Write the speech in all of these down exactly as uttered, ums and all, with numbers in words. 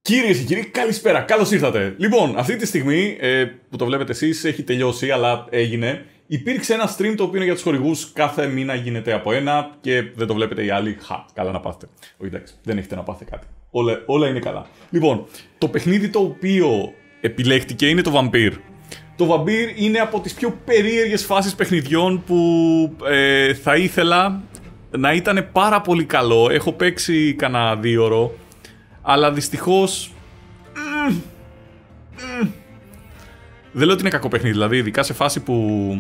Κυρίες και κύριοι, καλησπέρα, καλώς ήρθατε. Λοιπόν, αυτή τη στιγμή ε, που το βλέπετε εσείς έχει τελειώσει, αλλά έγινε. Υπήρξε ένα stream το οποίο είναι για τους χορηγούς. Κάθε μήνα γίνεται από ένα και δεν το βλέπετε οι άλλοι. Χα, καλά να πάθετε. Όχι, εντάξει, δεν έχετε να πάθετε κάτι. Όλα, όλα είναι καλά. Λοιπόν, το παιχνίδι το οποίο επιλέχτηκε είναι το Vampire. Το Vampire είναι από τις πιο περίεργες φάσεις παιχνιδιών που ε, θα ήθελα να ήταν πάρα πολύ καλό. Έχω παίξει κανένα δύο ώρο. Αλλά δυστυχώς mm, mm, δεν λέω ότι είναι κακό παιχνίδι. Δηλαδή, ειδικά σε φάση που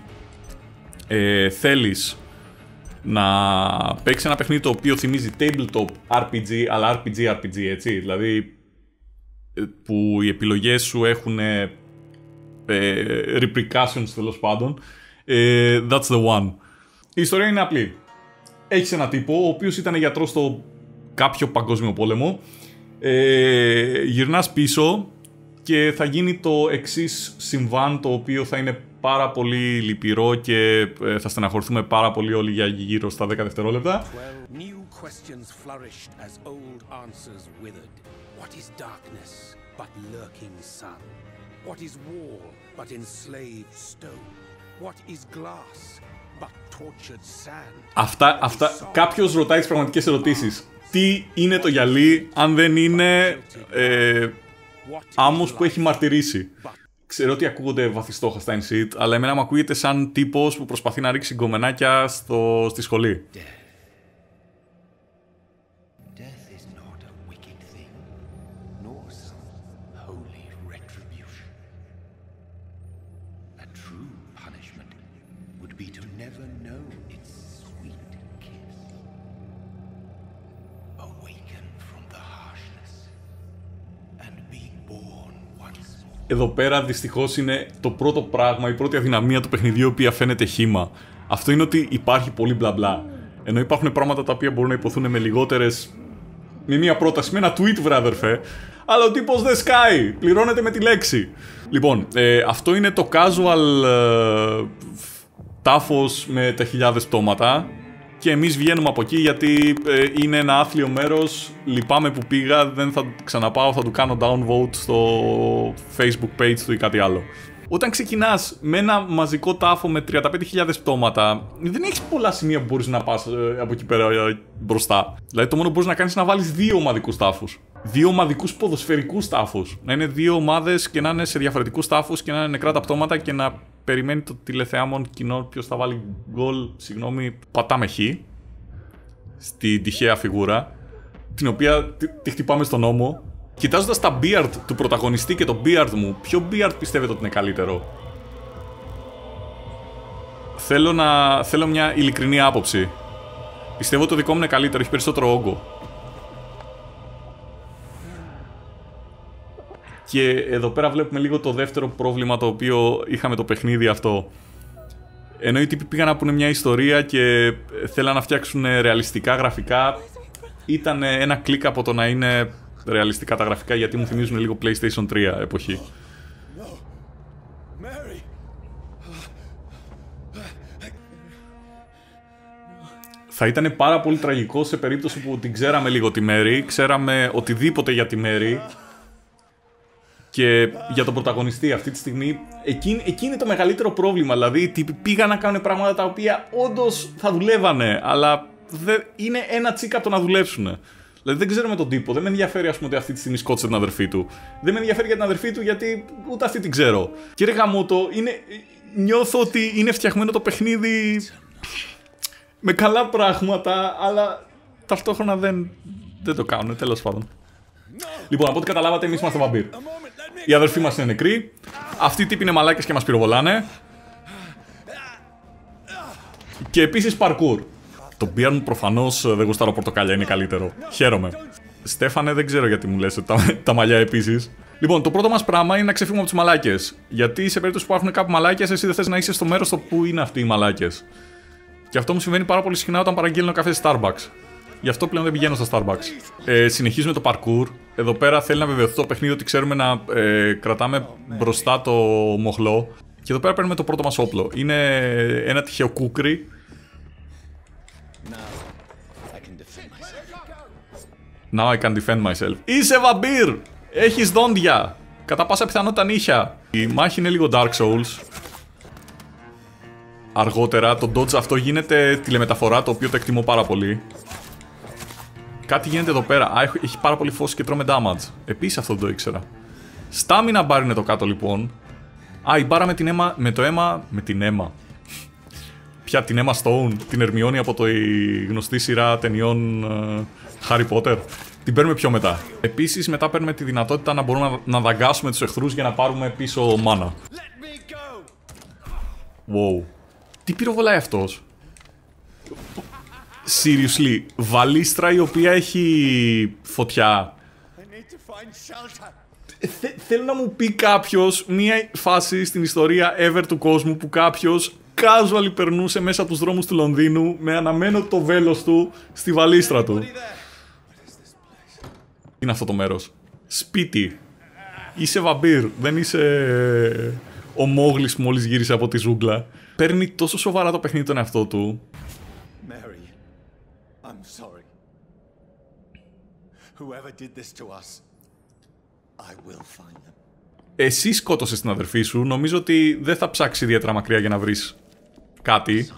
ε, θέλεις να παίξεις ένα παιχνίδι το οποίο θυμίζει tabletop αρ πι τζι, αλλά αρ πι τζι αρ πι τζι, έτσι. Δηλαδή, που οι επιλογές σου έχουν ε, repercussions, τέλος πάντων. ε, That's the one. Η ιστορία είναι απλή. Έχεις ένα τύπο, ο οποίος ήταν γιατρός στο κάποιο παγκόσμιο πόλεμο. Ε, γυρνάς πίσω και θα γίνει το εξής συμβάν, το οποίο θα είναι πάρα πολύ λυπηρό και ε, θα στεναχωρηθούμε πάρα πολύ όλοι για γύρω στα δέκα δευτερόλεπτα. Αυτά, αυτά, κάποιος ρωτάει τις πραγματικές ερωτήσεις. Τι είναι το γυαλί αν δεν είναι ε, άμμος που έχει μαρτυρήσει. Ξέρω ότι ακούγονται βαθιστόχαστα in shit, αλλά εμένα μου ακούγεται σαν τύπος που προσπαθεί να ρίξει γκομενάκια στο, στη σχολή. Εδώ πέρα δυστυχώς είναι το πρώτο πράγμα, η πρώτη αδυναμία του παιχνιδιού, η οποία φαίνεται χύμα. Αυτό είναι ότι υπάρχει πολύ μπλα μπλα. Ενώ υπάρχουν πράγματα τα οποία μπορούν να υποθούν με λιγότερες. Με μία πρόταση, με ένα tweet, βρε αδερφέ. Αλλά ο τύπος δεν σκάει. Πληρώνεται με τη λέξη. Λοιπόν, ε, αυτό είναι το casual ε, τάφος με τα χιλιάδες πτώματα. Και εμείς βγαίνουμε από εκεί γιατί ε, είναι ένα άθλιο μέρος. Λυπάμαι που πήγα, δεν θα ξαναπάω, θα του κάνω downvote στο Facebook page του ή κάτι άλλο. Όταν ξεκινάς με ένα μαζικό τάφο με τριάντα πέντε χιλιάδες πτώματα, δεν έχεις πολλά σημεία που μπορείς να πας ε, από εκεί πέρα ε, μπροστά. Δηλαδή το μόνο που μπορείς να κάνεις είναι να βάλεις δύο ομαδικούς τάφους. Δύο ομαδικούς ποδοσφαιρικούς τάφους. Να είναι δύο ομάδες και να είναι σε διαφορετικούς τάφους και να είναι νεκρά τα πτώματα και να περιμένει το τηλεθεάμον κοινό ποιος θα βάλει γκολ. Συγγνώμη, πατάμε χ στη τυχαία φιγούρα, την οποία τη, τη χτυπάμε στον ώμο. Κοιτάζοντας τα beard του πρωταγωνιστή και το beard μου, ποιο beard πιστεύετε ότι είναι καλύτερο? Θέλω, να, θέλω μια ειλικρινή άποψη. Πιστεύω ότι το δικό μου είναι καλύτερο, έχει περισσότερο όγκο. Και εδώ πέρα βλέπουμε λίγο το δεύτερο πρόβλημα το οποίο είχαμε το παιχνίδι αυτό. Ενώ οι τύποι πήγαν να πούνε μια ιστορία και θέλαν να φτιάξουν ρεαλιστικά γραφικά, ήταν ένα κλικ από το να είναι ρεαλιστικά τα γραφικά, γιατί μου θυμίζουν λίγο PlayStation τρία εποχή. Θα ήταν πάρα πολύ τραγικό σε περίπτωση που την ξέραμε λίγο τη Μέρη, ξέραμε οτιδήποτε για τη Μέρη. Και για τον πρωταγωνιστή αυτή τη στιγμή, εκεί, εκεί είναι το μεγαλύτερο πρόβλημα. Δηλαδή, οι τύποι πήγαν να κάνουν πράγματα τα οποία όντως θα δουλεύανε, αλλά δεν, είναι ένα τσίκα από το να δουλέψουν. Δηλαδή, δεν ξέρουμε τον τύπο. Δεν με ενδιαφέρει, ας πούμε, ότι αυτή τη στιγμή σκότωσε την αδερφή του. Δεν με ενδιαφέρει για την αδερφή του, γιατί ούτε αυτή την ξέρω. Και ρε γαμώτο, είναι, νιώθω ότι είναι φτιαγμένο το παιχνίδι με καλά πράγματα, αλλά ταυτόχρονα δεν, δεν το κάνουν, τέλος πάντων. Λοιπόν, από ό,τι καταλάβατε, εμείς είμαστε βαμπύρ. Οι αδερφοί μας είναι νεκροί. Αυτοί οι τύποι είναι μαλάκες και μας πυροβολάνε. Και επίσης parkour. Το beer μου προφανώς δεν γουστάρω πορτοκάλια, είναι καλύτερο. Χαίρομαι. Στέφανε, δεν ξέρω γιατί μου λες τα, τα μαλλιά επίσης. Λοιπόν, το πρώτο μας πράγμα είναι να ξεφύγουμε από τους μαλάκες. Γιατί σε περίπτωση που υπάρχουν κάπου μαλάκες, εσύ δεν θες να είσαι στο μέρος στο που είναι αυτοί οι μαλάκες. Και αυτό μου συμβαίνει πάρα πολύ συχνά όταν παραγγέλνω καφέ στη Starbucks. Γι' αυτό πλέον δεν πηγαίνω στα Starbucks. Ε, συνεχίζουμε το parkour. Εδώ πέρα θέλει να βεβαιωθεί το παιχνίδι ότι ξέρουμε να ε, κρατάμε μπροστά το μοχλό. Και εδώ πέρα παίρνουμε το πρώτο μας όπλο. Είναι ένα τυχαίο κούκρι. Now I can defend myself. Είσαι βαμπύρ! Έχεις δόντια. Κατά πάσα πιθανότητα νύχια. Η μάχη είναι λίγο Dark Souls. Αργότερα το dodge αυτό γίνεται τηλεμεταφορά, το οποίο το εκτιμώ πάρα πολύ. Κάτι γίνεται εδώ πέρα. Α, έχει πάρα πολύ φως και τρώμε damage. Επίσης αυτό δεν το ήξερα. Stamina bar είναι το κάτω λοιπόν. Α, η μπάρα με, την αίμα, με το αίμα. Με την αίμα. Ποια, την Emma Stone, την Ερμιόνη από το η γνωστή σειρά ταινιών uh, Harry Potter. Την παίρνουμε πιο μετά. Επίσης μετά παίρνουμε τη δυνατότητα να μπορούμε να, να δαγκάσουμε τους εχθρούς για να πάρουμε πίσω μάνα. Wow. Τι πυροβολάει αυτός? Seriously, βαλίστρα η οποία έχει φωτιά. Θε, θέλω να μου πει κάποιος μία φάση στην ιστορία ever του κόσμου που κάποιος casual περνούσε μέσα από τους δρόμους του Λονδίνου με αναμένο το βέλος του στη βαλίστρα του. Τι είναι αυτό το μέρος? Σπίτι. Είσαι βαμπύρ, δεν είσαι ο Μόγλης που μόλις γύρισε από τη ζούγκλα. Παίρνει τόσο σοβαρά το παιχνίδι τον εαυτό του. Mary, I'm sorry. Whoever did this to us, I will find them. Εσύ σκότωσες την αδερφή σου, νομίζω ότι δεν θα ψάξει ιδιαίτερα μακριά για να βρεις κάτι.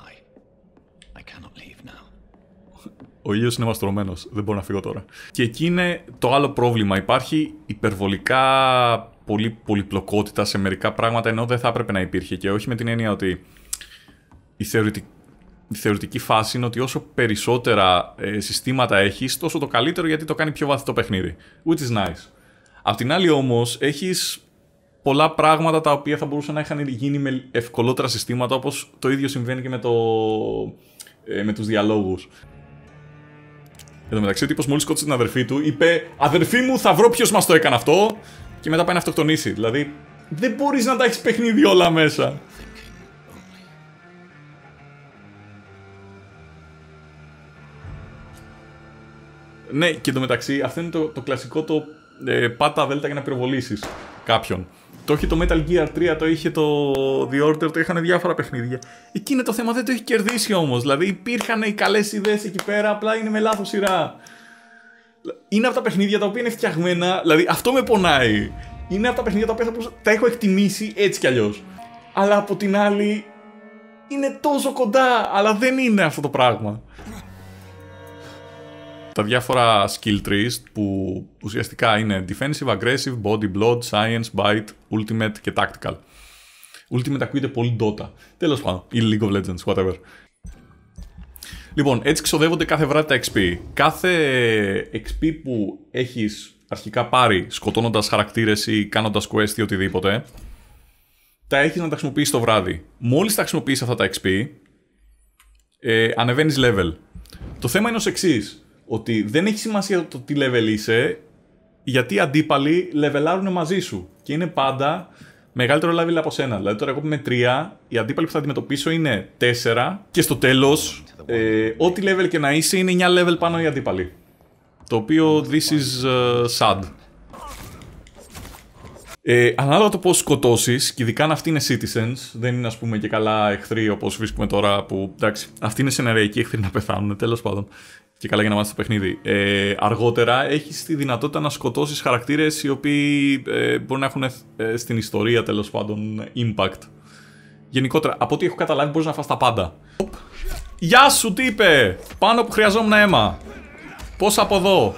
Ο ήλιος είναι μαστρωμένος, δεν μπορώ να φύγω τώρα. Και εκεί είναι το άλλο πρόβλημα. Υπάρχει υπερβολικά πολύ πολυπλοκότητα σε μερικά πράγματα, ενώ δεν θα έπρεπε να υπήρχε. Και όχι με την έννοια ότι η, θεωρητικ... η θεωρητική φάση είναι ότι όσο περισσότερα ε, συστήματα έχεις, τόσο το καλύτερο, γιατί το κάνει πιο βαθύ το παιχνίδι. Which is nice. Απ' την άλλη όμως, έχεις πολλά πράγματα τα οποία θα μπορούσαν να είχαν γίνει με ευκολότερα συστήματα, όπως το ίδιο συμβαίνει και με, το... ε, με τους διαλόγους. Εν τω μεταξύ, ο τύπος μόλις σκότωσε την αδερφή του, είπε «Αδερφή μου, θα βρω ποιος μας το έκανε αυτό», και μετά πάει να αυτοκτονήσει. Δηλαδή, δεν μπορείς να τα έχεις παιχνίδι όλα μέσα. Ναι, και εν τω μεταξύ, αυτό είναι το, το κλασικό το ε, πάτα δέλτα για να πυροβολήσεις κάποιον. Το είχε το Metal Gear τρία, το είχε το The Order, το είχαν διάφορα παιχνίδια. Εκεί είναι το θέμα, δεν το έχει κερδίσει όμως. Δηλαδή υπήρχαν οι καλές ιδέες εκεί πέρα, απλά είναι με λάθος σειρά. Είναι από τα παιχνίδια τα οποία είναι φτιαγμένα, δηλαδή αυτό με πονάει. Είναι από τα παιχνίδια τα οποία θα τα έχω εκτιμήσει έτσι κι αλλιώς. Αλλά από την άλλη είναι τόσο κοντά, αλλά δεν είναι αυτό το πράγμα. Τα διάφορα skill trees που ουσιαστικά είναι defensive, aggressive, body, blood, science, bite, ultimate και tactical. Ultimate ακούγεται πολύ Dota. Τέλος πάντων, ή League of Legends, whatever. Λοιπόν, έτσι ξοδεύονται κάθε βράδυ τα εξ πι. Κάθε εξ πι που έχεις αρχικά πάρει σκοτώνοντας χαρακτήρες ή κάνοντας quest ή οτιδήποτε, τα έχεις να τα χρησιμοποιήσεις το βράδυ. Μόλις τα χρησιμοποιήσεις αυτά τα εξ πι, ε, ανεβαίνεις level. Το θέμα είναι ως εξής. Ότι δεν έχει σημασία το τι level είσαι, γιατί οι αντίπαλοι λεβελάρουν μαζί σου. Και είναι πάντα μεγαλύτερο level από σένα. Δηλαδή τώρα εγώ που είμαι τρία, οι αντίπαλοι που θα αντιμετωπίσω είναι τέσσερα και στο τέλος, ε, ό,τι level και να είσαι είναι εννιά level πάνω οι αντίπαλοι. Το οποίο this is uh, sad. Ε, ανάλογα το πώς σκοτώσεις, και ειδικά αν αυτοί είναι citizens, δεν είναι ας πούμε και καλά εχθροί όπως βρίσκουμε τώρα που εντάξει, αυτοί είναι σεναριακοί εχθροί να πεθάνουν, τέλος πάντων. Και καλά για να μάθεις το παιχνίδι. Ε, αργότερα έχεις τη δυνατότητα να σκοτώσεις χαρακτήρες οι οποίοι ε, μπορεί να έχουν ε, στην ιστορία τέλος πάντων impact. Γενικότερα, από ό,τι έχω καταλάβει μπορείς να φας τα πάντα. Γεια σου, τι είπε! Πάνω που χρειαζόμουν αίμα. Πώς από εδώ.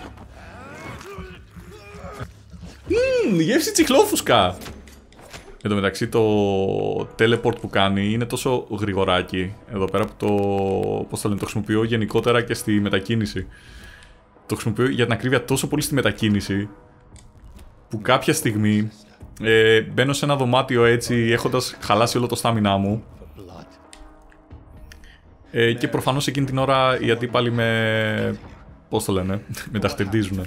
Μμμ, γεύση τσιχλόφουσκα. Εν τω μεταξύ το teleport που κάνει είναι τόσο γρηγοράκι εδώ πέρα που το, πώς το λένε, το χρησιμοποιώ γενικότερα και στη μετακίνηση. Το χρησιμοποιώ για την ακρίβεια τόσο πολύ στη μετακίνηση που κάποια στιγμή ε, μπαίνω σε ένα δωμάτιο έτσι έχοντας χαλάσει όλο το στάμινά μου ε, και προφανώς εκείνη την ώρα οι αντίπαλοι με, πώς το λένε, με ταχτυρντίζουνε.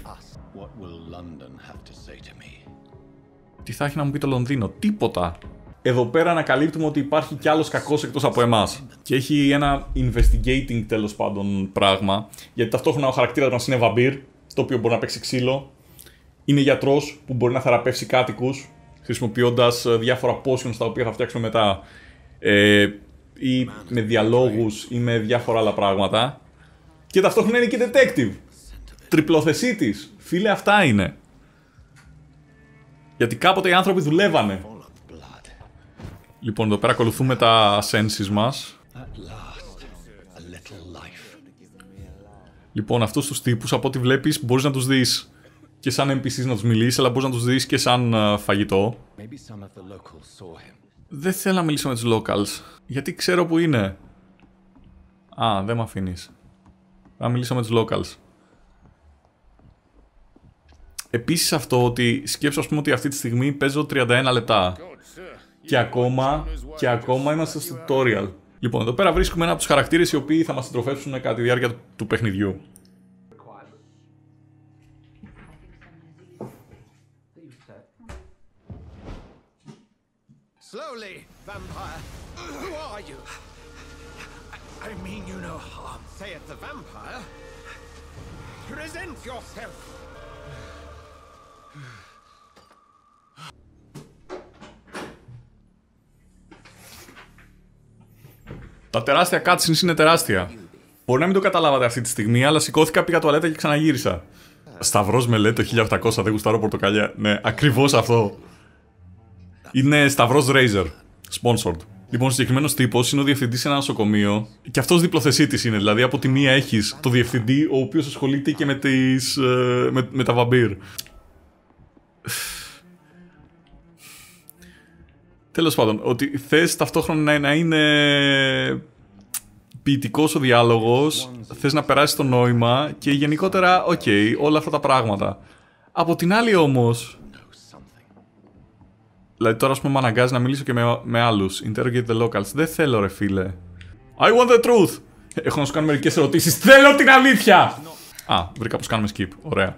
Τι θα έχει να μου πει το Λονδίνο, τίποτα. Εδώ πέρα ανακαλύπτουμε ότι υπάρχει κι άλλος κακός εκτός από εμάς. Και έχει ένα investigating τέλος πάντων πράγμα. Γιατί ταυτόχρονα ο χαρακτήρας μας είναι βαμπύρ, το οποίο μπορεί να παίξει ξύλο. Είναι γιατρός που μπορεί να θεραπεύσει κάτοικους, χρησιμοποιώντας διάφορα potions τα οποία θα φτιάξουμε μετά. Ε, ή με διαλόγους ή με διάφορα άλλα πράγματα. Και ταυτόχρονα είναι και detective. Τριπλοθεσίτης. Φίλε, αυτά είναι. Γιατί κάποτε οι άνθρωποι δουλεύανε. Λοιπόν, εδώ πέρα ακολουθούμε τα senses μας. Λοιπόν, αυτούς τους τύπους, από ό,τι βλέπεις, μπορείς να τους δεις και σαν εν πι σις να τους μιλήσεις, αλλά μπορείς να τους δεις και σαν uh, φαγητό. Δεν θέλω να μιλήσω με τους locals, γιατί ξέρω που είναι. Α, δεν με αφήνεις. Να μιλήσω με τους locals. Επίσης αυτό ότι σκέψω, ας πούμε, ότι αυτή τη στιγμή παίζω τριάντα ένα λεπτά. Και ακόμα, και ακόμα είμαστε στο tutorial. Λοιπόν, εδώ πέρα βρίσκουμε ένα από τους χαρακτήρες οι οποίοι θα μας συντροφεύσουν κατά τη διάρκεια του παιχνιδιού. Slowly, vampire. Who are you? I mean you no harm. Say it's a vampire. Present yourself. Τα τεράστια cutscenes είναι τεράστια. Μπορεί να μην το καταλάβατε αυτή τη στιγμή, αλλά σηκώθηκα, πήγα τουαλέτα και ξαναγύρισα. Σταυρός με λέει το χίλια οκτακόσια, δεν γουστάρω πορτοκαλιά. Ναι, ακριβώς αυτό. Είναι Σταυρός Razer. Sponsored. Λοιπόν, ο συγκεκριμένος τύπος είναι ο διευθυντής σε ένα νοσοκομείο. Και αυτός διπλοθεσίτης είναι. Δηλαδή, από τη μία έχεις το διευθυντή, ο οποίος ασχολείται και με, τις, με, με τα βαμπύρ. Τέλος πάντων, ότι θες ταυτόχρονα να είναι ποιητικός ο διάλογος, θες να περάσεις το νόημα και γενικότερα, οκ, okay, όλα αυτά τα πράγματα. Από την άλλη όμως, δηλαδή τώρα ας πούμε με αναγκάζει να μιλήσω και με, με άλλους. Interrogate the locals. Δεν θέλω ρε φίλε. I want the truth. Έχω να σου κάνω μερικές ερωτήσεις. Θέλω την αλήθεια. Α, βρήκα πως κάνουμε skip. Ωραία.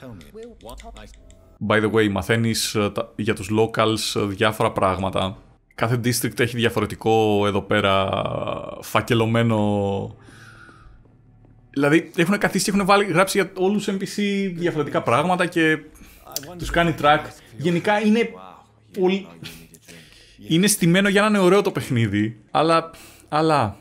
By the way, μαθαίνεις uh, τα, για τους locals uh, διάφορα πράγματα. Κάθε district έχει διαφορετικό εδώ πέρα φακελωμένο. Δηλαδή έχουν καθίσει και έχουν βάλει, γράψει για όλους τους εν πι σι διαφορετικά πράγματα και τους κάνει track. Γενικά είναι πολύ... είναι στημένο για να είναι ωραίο το παιχνίδι, αλλά... αλλά...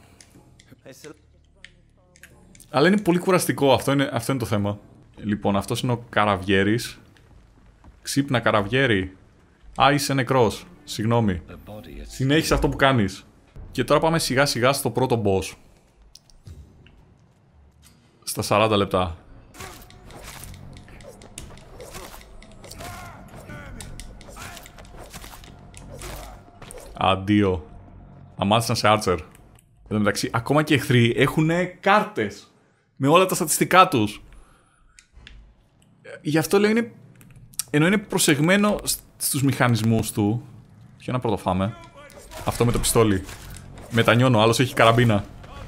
αλλά είναι πολύ κουραστικό, αυτό είναι, αυτό είναι το θέμα. Λοιπόν, αυτός είναι ο Καραβιέρης. Ξύπνα Καραβιέρη. Α, είσαι νεκρός. Συγγνώμη. Συνέχισε αυτό που κάνεις. Και τώρα πάμε σιγά σιγά στο πρώτο boss. Στα σαράντα λεπτά. Αντίο. Αμάθησαν σε Archer. Εν τω μεταξύ, ακόμα και εχθροί έχουν κάρτες με όλα τα στατιστικά τους. Γι' αυτό λέω είναι... ενώ είναι προσεγμένο στους μηχανισμούς του. Ποιο να πρωτοφάμε. Αυτό με το πιστόλι. Μετανιώνω, άλλος έχει καραμπίνα.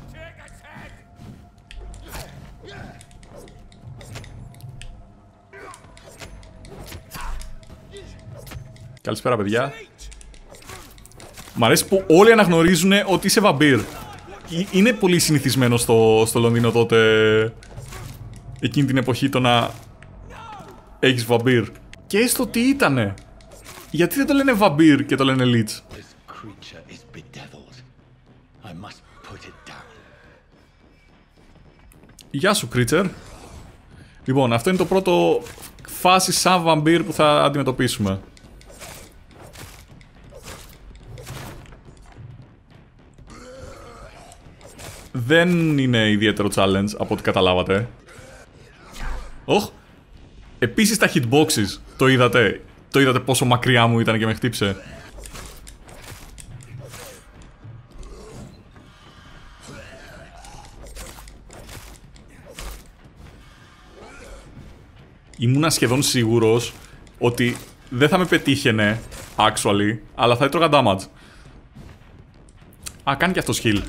Καλησπέρα παιδιά. Μ' αρέσει που όλοι αναγνωρίζουν ότι είσαι βαμπύρ. Είναι πολύ συνηθισμένο στο, στο Λονδίνο τότε, εκείνη την εποχή, το να έχεις βαμπύρ. Και έστω τι ήτανε. Γιατί δεν το λένε βαμπύρ και το λένε λίτς. Γεια σου Creature. Λοιπόν, αυτό είναι το πρώτο φάση σαν βαμπύρ που θα αντιμετωπίσουμε. Δεν είναι ιδιαίτερο challenge από ό,τι καταλάβατε. Οχ. Επίσης τα hitboxes, το είδατε. Το είδατε πόσο μακριά μου ήταν και με χτύψε. Ήμουνα σχεδόν σίγουρος ότι δεν θα με πετύχαινε, actually, αλλά θα έτρωγα damage. Α, κάνει και αυτό heal.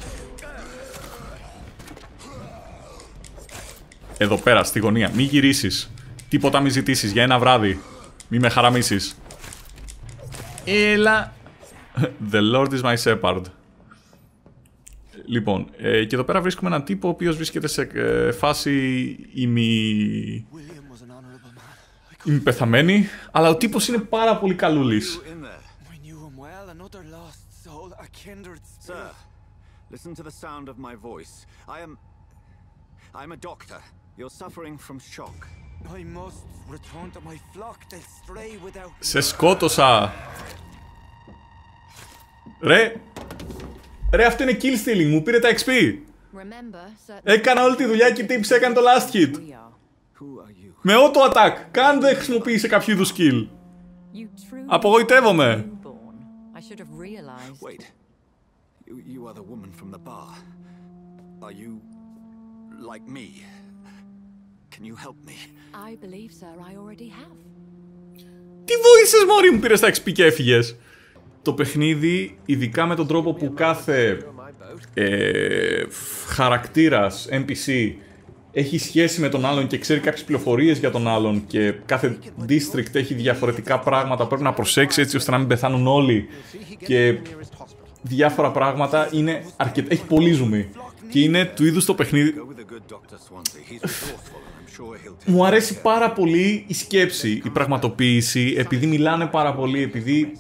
Εδώ πέρα, στη γωνία. Μη γυρίσεις. Τίποτα μη ζητήσεις για ένα βράδυ. Μη με χαραμίσεις. Έλα. The Lord is my shepherd. Λοιπόν, ε, και εδώ πέρα βρίσκουμε έναν τύπο ο οποίος βρίσκεται σε ε, φάση ημι... ημιπεθαμένη, αλλά ο τύπος είναι πάρα πολύ καλούλης. Sir, listen to the sound of my voice. I am... I'm a doctor. You're suffering from shock. I must return to my flock. They'll stray without. Σε σκότωσα. Ρε. Ρε, αυτό είναι kill stealing. Μου πήρε τα εξ πι. Έκανα όλη τη δουλειά και η tips έκανε το last hit. Με auto attack. Καν δεν χρησιμοποίησε κάποιο είδους skill. Απογοητεύομαι. Wait. You, you are the woman from the bar. Are you like me? Can you help me? I believe, sir, I already have. Τι βοήθησες, μωρή μου, πήρες τα εξ πι και έφυγες. Το παιχνίδι, ειδικά με τον τρόπο που κάθε ε, χαρακτήρας εν πι σι έχει σχέση με τον άλλον και ξέρει κάποιες πληροφορίες για τον άλλον και κάθε district έχει διαφορετικά πράγματα που πρέπει να προσέξει έτσι ώστε να μην πεθάνουν όλοι και διάφορα πράγματα, είναι αρκετά, έχει πολύ ζουμί και είναι του είδους το παιχνίδι. Μου αρέσει πάρα πολύ η σκέψη, η πραγματοποίηση, επειδή μιλάνε πάρα πολύ, επειδή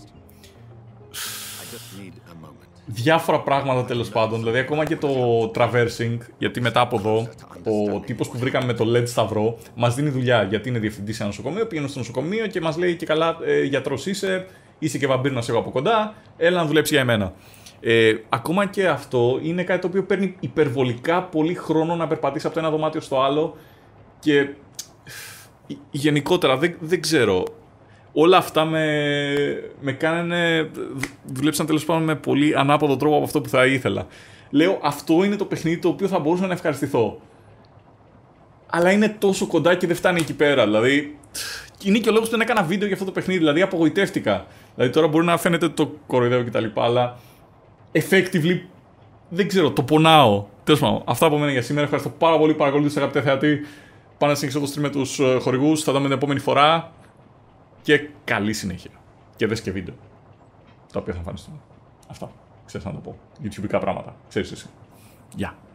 διάφορα πράγματα τέλος πάντων, δηλαδή ακόμα και το traversing, γιατί μετά από εδώ ο τύπος που βρήκαμε με το ελ ι ντι σταυρό μας δίνει δουλειά, γιατί είναι διευθυντής σε ένα νοσοκομείο, πήγαινε στο νοσοκομείο και μας λέει και καλά ε, γιατρός είσαι, είσαι και βαμπύρνας εγώ από κοντά, έλα να δουλέψει για εμένα. Ε, ακόμα και αυτό είναι κάτι το οποίο παίρνει υπερβολικά πολύ χρόνο να περπατήσει από το ένα δωμάτιο στο άλλο και γενικότερα δεν, δεν ξέρω. Όλα αυτά με, με κάνανε, δουλέψαν τέλος πάντων με πολύ ανάποδο τρόπο από αυτό που θα ήθελα. Λέω, αυτό είναι το παιχνίδι το οποίο θα μπορούσα να ευχαριστηθώ. Αλλά είναι τόσο κοντά και δεν φτάνει εκεί πέρα. Δηλαδή, είναι και ο λόγος που δεν έκανα βίντεο για αυτό το παιχνίδι. Δηλαδή, απογοητεύτηκα. Δηλαδή, τώρα μπορεί να φαίνεται το κοροϊδεύω κτλ. Αλλά, effectively, δεν ξέρω, το πονάω. Τέλος πάντων, αυτά από μένα για σήμερα. Ευχαριστώ πάρα πολύ που παρακολουθήσατε, αγαπητέ θεατή. Πάνε να συνεχίσω το stream με τους χορηγούς. Θα δούμε την επόμενη φορά. Και καλή συνέχεια. Και δες και βίντεο. Τα οποία θα εμφανιστούν. Αυτά. Ξέρεις να το πω. YouTubeικά πράγματα. Ξέρεις εσύ. Γεια.